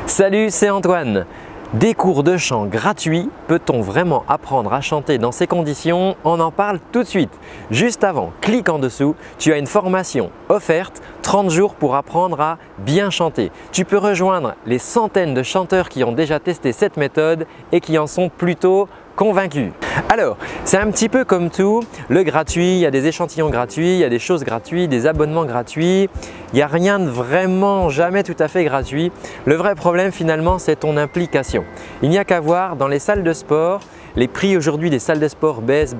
Salut, c'est Antoine. Des cours de chant gratuits, peut-on vraiment apprendre à chanter dans ces conditions? On en parle tout de suite. Juste avant, clique en dessous, tu as une formation offerte, 30 jours pour apprendre à bien chanter. Tu peux rejoindre les centaines de chanteurs qui ont déjà testé cette méthode et qui en sont plutôt convaincus. Alors, c'est un petit peu comme tout, le gratuit, il y a des échantillons gratuits, il y a des choses gratuites, des abonnements gratuits. Il n'y a rien de vraiment jamais tout à fait gratuit. Le vrai problème finalement, c'est ton implication. Il n'y a qu'à voir dans les salles de sport. Les prix aujourd'hui des salles de sport baissent.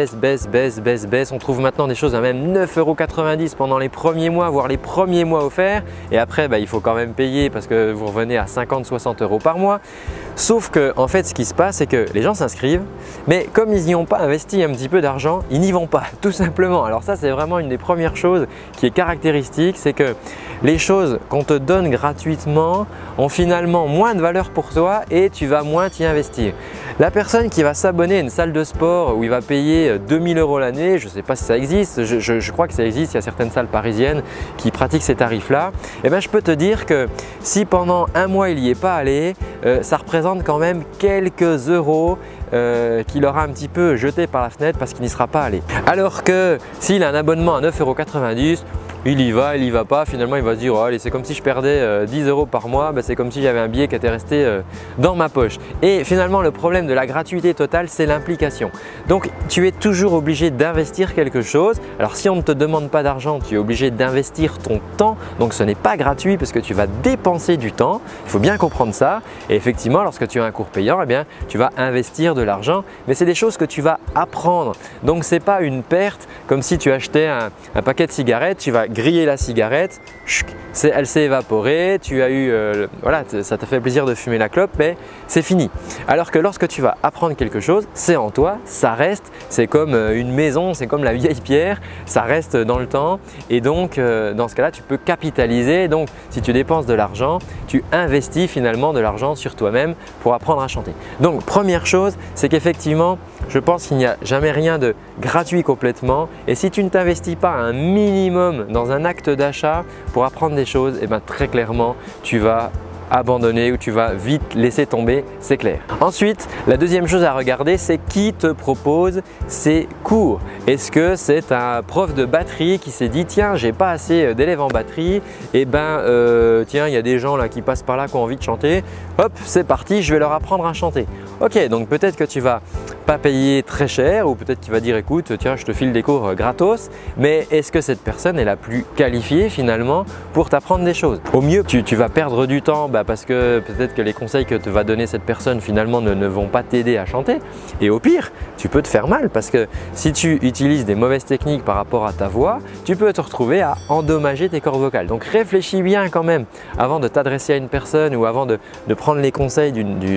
On trouve maintenant des choses à même 9,90 € pendant les premiers mois, voire les premiers mois offerts. Et après, il faut quand même payer parce que vous revenez à 50-60 € par mois. Sauf que en fait, ce qui se passe, c'est que les gens s'inscrivent, mais comme ils n'y ont pas investi un petit peu d'argent, ils n'y vont pas, tout simplement. Alors ça, c'est vraiment une des premières choses qui est caractéristique, c'est que les choses qu'on te donne gratuitement ont finalement moins de valeur pour toi et tu vas moins t'y investir. La personne qui va s'abonner à une salle de sport où il va payer 2000 € l'année, je ne sais pas si ça existe, je crois que ça existe, il y a certaines salles parisiennes qui pratiquent ces tarifs-là, et je peux te dire que si pendant un mois il n'y est pas allé, ça représente quand même quelques euros qu'il aura un petit peu jeté par la fenêtre parce qu'il n'y sera pas allé. Alors que s'il a un abonnement à 9,90 €, il y va pas, finalement il va se dire oh, allez, c'est comme si je perdais 10 € par mois, c'est comme si j'avais un billet qui était resté dans ma poche. Et finalement le problème de la gratuité totale, c'est l'implication. Donc tu es toujours obligé d'investir quelque chose. Alors si on ne te demande pas d'argent, tu es obligé d'investir ton temps, donc ce n'est pas gratuit parce que tu vas dépenser du temps, il faut bien comprendre ça. Et effectivement lorsque tu as un cours payant, tu vas investir de l'argent, mais c'est des choses que tu vas apprendre. Donc ce n'est pas une perte comme si tu achetais un paquet de cigarettes, tu vas griller la cigarette, elle s'est évaporée, tu as eu, voilà, ça t'a fait plaisir de fumer la clope, mais c'est fini. Alors que lorsque tu vas apprendre quelque chose, c'est en toi, ça reste, c'est comme une maison, c'est comme la vieille pierre, ça reste dans le temps et donc dans ce cas-là, tu peux capitaliser. Donc si tu dépenses de l'argent, tu investis finalement de l'argent sur toi-même pour apprendre à chanter. Donc première chose, c'est qu'effectivement, je pense qu'il n'y a jamais rien de gratuit complètement et si tu ne t'investis pas un minimum dans un acte d'achat pour apprendre des choses, très clairement, tu vas abandonner ou tu vas vite laisser tomber, c'est clair. Ensuite, la deuxième chose à regarder, c'est qui te propose ces cours. Est-ce que c'est un prof de batterie qui s'est dit tiens, j'ai pas assez d'élèves en batterie, et tiens, il y a des gens là qui passent par là qui ont envie de chanter, hop, c'est parti, je vais leur apprendre à chanter. Ok, donc peut-être que tu vas pas payer très cher ou peut-être qu'il va dire écoute, tiens, je te file des cours gratos, mais est-ce que cette personne est la plus qualifiée finalement pour t'apprendre des choses? Au mieux, tu vas perdre du temps parce que peut-être que les conseils que te va donner cette personne finalement ne vont pas t'aider à chanter. Et au pire, tu peux te faire mal parce que si tu utilises des mauvaises techniques par rapport à ta voix, tu peux te retrouver à endommager tes cordes vocales. Donc réfléchis bien quand même avant de t'adresser à une personne ou avant de prendre les conseils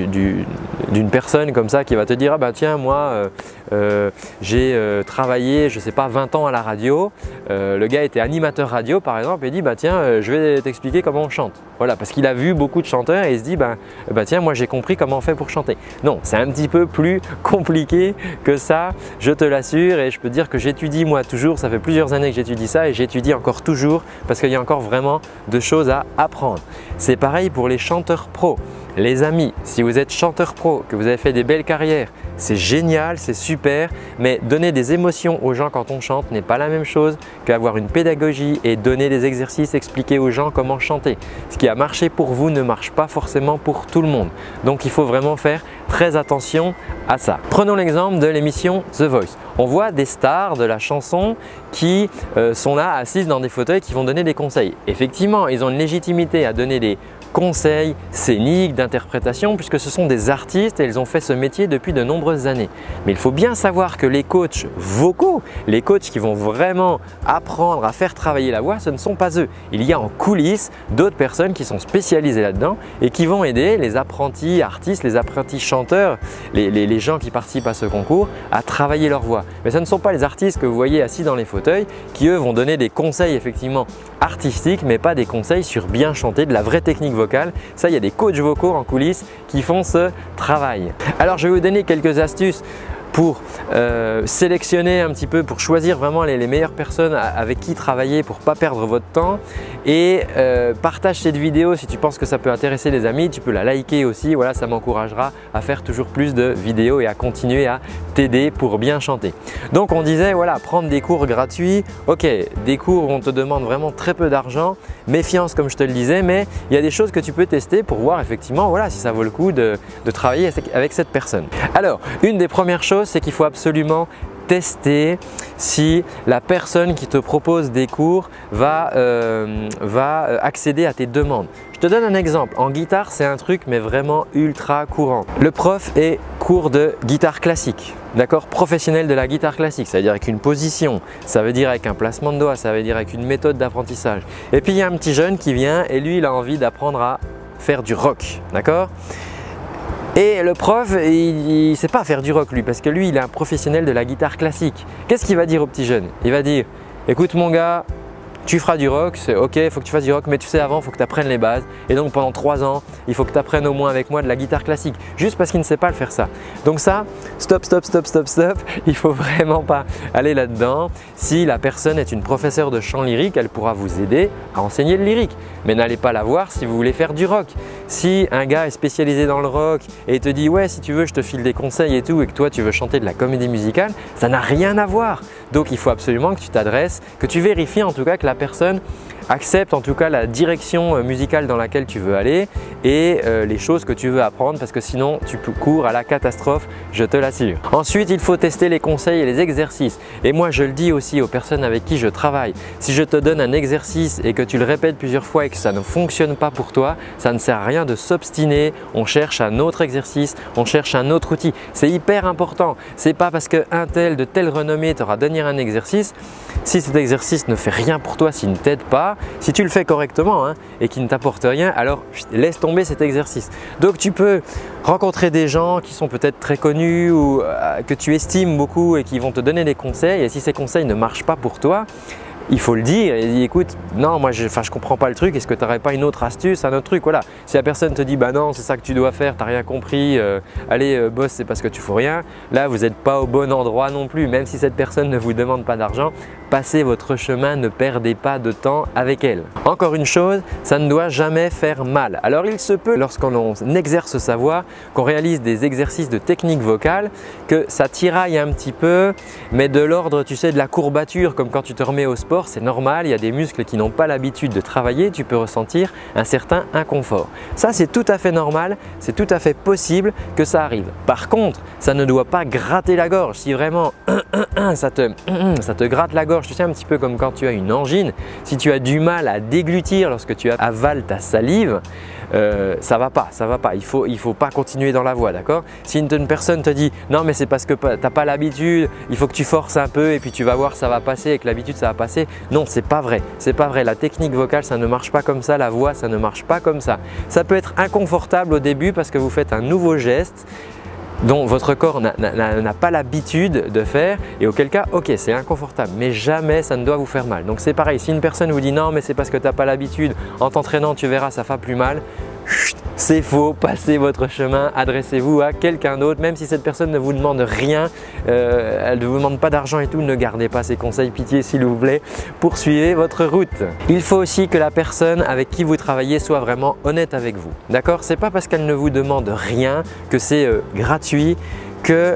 d'une personne comme ça qui va te dire ah tiens, moi j'ai travaillé, je sais pas, 20 ans à la radio. Le gars était animateur radio par exemple et dit tiens, je vais t'expliquer comment on chante. Voilà, parce qu'il a vu beaucoup de chanteurs et il se dit tiens, moi j'ai compris comment on fait pour chanter. Non, c'est un petit peu plus compliqué que ça, je te l'assure, et je peux te dire que j'étudie moi toujours, ça fait plusieurs années que j'étudie ça et j'étudie encore toujours parce qu'il y a encore vraiment de choses à apprendre. C'est pareil pour les chanteurs pros. Les amis, si vous êtes chanteur pro, que vous avez fait des belles carrières, c'est génial, c'est super, mais donner des émotions aux gens quand on chante n'est pas la même chose qu'avoir une pédagogie et donner des exercices, expliquer aux gens comment chanter. Ce qui a marché pour vous ne marche pas forcément pour tout le monde. Donc il faut vraiment faire très attention à ça. Prenons l'exemple de l'émission The Voice. On voit des stars de la chanson qui sont là assises dans des fauteuils qui vont donner des conseils. Effectivement, ils ont une légitimité à donner des conseils scéniques, d'interprétation, puisque ce sont des artistes et ils ont fait ce métier depuis de nombreuses années. Mais il faut bien savoir que les coachs vocaux, les coachs qui vont vraiment apprendre à faire travailler la voix, ce ne sont pas eux. Il y a en coulisses d'autres personnes qui sont spécialisées là-dedans et qui vont aider les apprentis artistes, les apprentis chanteurs, les gens qui participent à ce concours à travailler leur voix. Mais ce ne sont pas les artistes que vous voyez assis dans les fauteuils qui eux vont donner des conseils effectivement artistiques, mais pas des conseils sur bien chanter, de la vraie technique vocale. Ça, il y a des coachs vocaux en coulisses qui font ce travail. Alors je vais vous donner quelques astuces pour sélectionner un petit peu, pour choisir vraiment les meilleures personnes avec qui travailler pour ne pas perdre votre temps. Et partage cette vidéo si tu penses que ça peut intéresser les amis, tu peux la liker aussi, voilà, ça m'encouragera à faire toujours plus de vidéos et à continuer à t'aider pour bien chanter. Donc on disait voilà, prendre des cours gratuits, ok, des cours où on te demande vraiment très peu d'argent, méfiance comme je te le disais, mais il y a des choses que tu peux tester pour voir effectivement voilà, si ça vaut le coup de travailler avec cette personne. Alors une des premières choses, c'est qu'il faut absolument tester si la personne qui te propose des cours va accéder à tes demandes. Je te donne un exemple. En guitare, c'est un truc mais vraiment ultra courant. Le prof est cours de guitare classique, d'accord, professionnel de la guitare classique. Ça veut dire avec une position, ça veut dire avec un placement de doigts, ça veut dire avec une méthode d'apprentissage. Et puis il y a un petit jeune qui vient et lui, il a envie d'apprendre à faire du rock, d'accord. Et le prof, il ne sait pas faire du rock lui parce que lui, il est un professionnel de la guitare classique. Qu'est-ce qu'il va dire au petit jeune? Il va dire « Écoute mon gars, tu feras du rock, c'est ok, il faut que tu fasses du rock, mais tu sais avant, il faut que tu apprennes les bases. Et donc pendant 3 ans, il faut que tu apprennes au moins avec moi de la guitare classique. » Juste parce qu'il ne sait pas le faire ça. Donc ça, stop, stop, stop, stop, stop. Il ne faut vraiment pas aller là-dedans. Si la personne est une professeure de chant lyrique, elle pourra vous aider à enseigner le lyrique. Mais n'allez pas la voir si vous voulez faire du rock. Si un gars est spécialisé dans le rock et te dit « Ouais, si tu veux, je te file des conseils et tout » et que toi, tu veux chanter de la comédie musicale, ça n'a rien à voir. Donc, il faut absolument que tu t'adresses, que tu vérifies en tout cas que la personne accepte en tout cas la direction musicale dans laquelle tu veux aller et les choses que tu veux apprendre parce que sinon tu cours à la catastrophe, je te l'assure. Ensuite, il faut tester les conseils et les exercices. Et moi, je le dis aussi aux personnes avec qui je travaille. Si je te donne un exercice et que tu le répètes plusieurs fois et que ça ne fonctionne pas pour toi, ça ne sert à rien de s'obstiner. On cherche un autre exercice, on cherche un autre outil. C'est hyper important. C'est pas parce qu'un tel de telle renommée t'aura donné un exercice, si cet exercice ne fait rien pour toi, s'il ne t'aide pas, si tu le fais correctement et qu'il ne t'apporte rien, alors laisse tomber cet exercice. Donc tu peux rencontrer des gens qui sont peut-être très connus ou que tu estimes beaucoup et qui vont te donner des conseils. Et si ces conseils ne marchent pas pour toi, il faut le dire et dire écoute, non, moi je comprends pas le truc, est-ce que tu n'aurais pas une autre astuce, un autre truc, voilà. Si la personne te dit bah non, c'est ça que tu dois faire, tu n'as rien compris, allez boss, c'est parce que tu fous rien, là vous n'êtes pas au bon endroit non plus, même si cette personne ne vous demande pas d'argent, passez votre chemin, ne perdez pas de temps avec elle. Encore une chose, ça ne doit jamais faire mal. Alors il se peut lorsqu'on exerce sa voix, qu'on réalise des exercices de technique vocale, que ça tiraille un petit peu, mais de l'ordre tu sais de la courbature comme quand tu te remets au sport. C'est normal, il y a des muscles qui n'ont pas l'habitude de travailler, tu peux ressentir un certain inconfort. Ça, c'est tout à fait normal, c'est tout à fait possible que ça arrive. Par contre, ça ne doit pas gratter la gorge. Si vraiment ça te gratte la gorge, tu sais un petit peu comme quand tu as une angine, si tu as du mal à déglutir lorsque tu avales ta salive, ça va pas. Il faut pas continuer dans la voie, d'accord? Si une personne te dit non mais c'est parce que tu n'as pas l'habitude, il faut que tu forces un peu et puis tu vas voir ça va passer, avec l'habitude ça va passer. Non, c'est pas vrai. C'est pas vrai. La technique vocale, ça ne marche pas comme ça. La voix, ça ne marche pas comme ça. Ça peut être inconfortable au début parce que vous faites un nouveau geste dont votre corps n'a pas l'habitude de faire et auquel cas, ok, c'est inconfortable, mais jamais ça ne doit vous faire mal. Donc c'est pareil, si une personne vous dit non mais c'est parce que tu n'as pas l'habitude, en t'entraînant tu verras ça fera plus mal, c'est faux, passez votre chemin, adressez-vous à quelqu'un d'autre, même si cette personne ne vous demande rien, elle ne vous demande pas d'argent et tout, ne gardez pas ses conseils, pitié s'il vous plaît, poursuivez votre route. Il faut aussi que la personne avec qui vous travaillez soit vraiment honnête avec vous, d'accord? C'est pas parce qu'elle ne vous demande rien, que c'est gratuit, qu'elle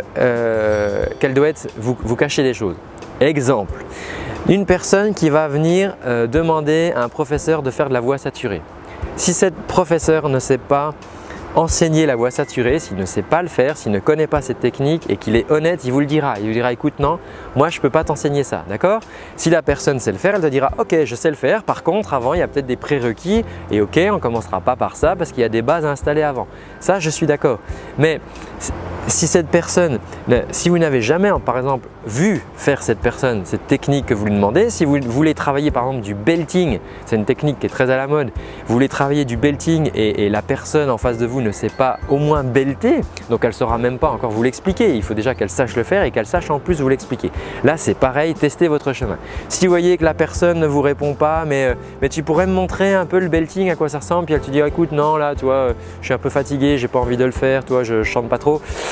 doit vous cacher des choses. Exemple, une personne qui va venir demander à un professeur de faire de la voix saturée. Si cette professeur ne sait pas enseigner la voix saturée, s'il ne sait pas le faire, s'il ne connaît pas cette technique et qu'il est honnête, il vous le dira. Il vous dira écoute non, moi je ne peux pas t'enseigner ça, d'accord? Si la personne sait le faire, elle te dira ok je sais le faire, par contre avant il y a peut-être des prérequis et ok on ne commencera pas par ça parce qu'il y a des bases installées avant. Ça je suis d'accord. Mais si cette personne, si vous n'avez jamais par exemple vu faire cette technique que vous lui demandez, si vous voulez travailler par exemple du belting, c'est une technique qui est très à la mode, vous voulez travailler du belting et la personne en face de vous ne sait pas au moins belter, donc elle ne saura même pas encore vous l'expliquer, il faut déjà qu'elle sache le faire et qu'elle sache en plus vous l'expliquer. Là c'est pareil, testez votre chemin. Si vous voyez que la personne ne vous répond pas, mais tu pourrais me montrer un peu le belting, à quoi ça ressemble, puis elle te dit écoute non là tu vois je suis un peu fatigué, j'ai pas envie de le faire, toi je chante pas trop.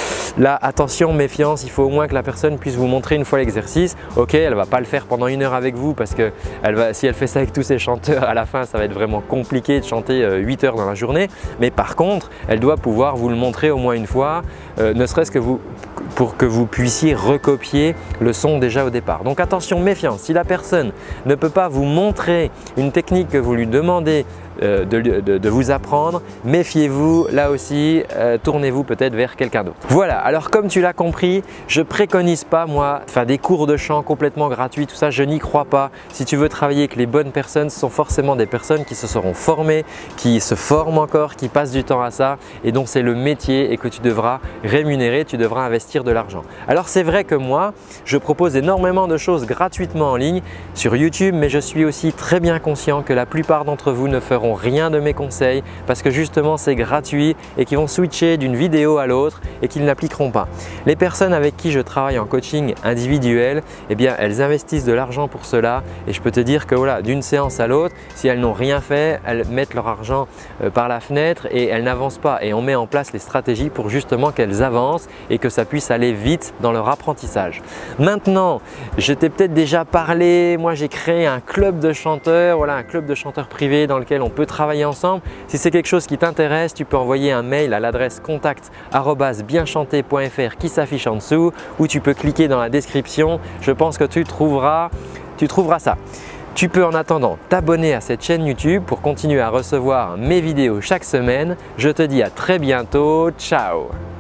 Là, attention, méfiance, il faut au moins que la personne puisse vous montrer une fois l'exercice. Ok, elle ne va pas le faire pendant 1 heure avec vous parce que si elle fait ça avec tous ses chanteurs, à la fin, ça va être vraiment compliqué de chanter 8 heures dans la journée. Mais par contre, elle doit pouvoir vous le montrer au moins une fois, ne serait-ce que pour que vous puissiez recopier le son déjà au départ. Donc attention, méfiance, si la personne ne peut pas vous montrer une technique que vous lui demandez de vous apprendre, méfiez-vous là aussi, tournez-vous peut-être vers quelqu'un d'autre. Voilà, alors comme tu l'as compris, je préconise pas moi faire des cours de chant complètement gratuits, tout ça, je n'y crois pas. Si tu veux travailler avec les bonnes personnes, ce sont forcément des personnes qui se seront formées, qui se forment encore, qui passent du temps à ça et dont c'est le métier et que tu devras rémunérer, tu devras investir de l'argent. Alors c'est vrai que moi, je propose énormément de choses gratuitement en ligne sur YouTube, mais je suis aussi très bien conscient que la plupart d'entre vous ne feront rien de mes conseils parce que justement c'est gratuit et qu'ils vont switcher d'une vidéo à l'autre et qu'ils n'appliqueront pas. Les personnes avec qui je travaille en coaching individuel, eh bien elles investissent de l'argent pour cela et je peux te dire que voilà, d'une séance à l'autre, si elles n'ont rien fait, elles mettent leur argent par la fenêtre et elles n'avancent pas et on met en place les stratégies pour justement qu'elles avancent et que ça puisse aller vite dans leur apprentissage. Maintenant, je t'ai peut-être déjà parlé, moi j'ai créé un club de chanteurs, voilà, un club de chanteurs privés dans lequel on peut travailler ensemble. Si c'est quelque chose qui t'intéresse, tu peux envoyer un mail à l'adresse contact@bienchantez.fr qui s'affiche en dessous ou tu peux cliquer dans la description. Je pense que tu trouveras ça. Tu peux en attendant t'abonner à cette chaîne YouTube pour continuer à recevoir mes vidéos chaque semaine. Je te dis à très bientôt. Ciao!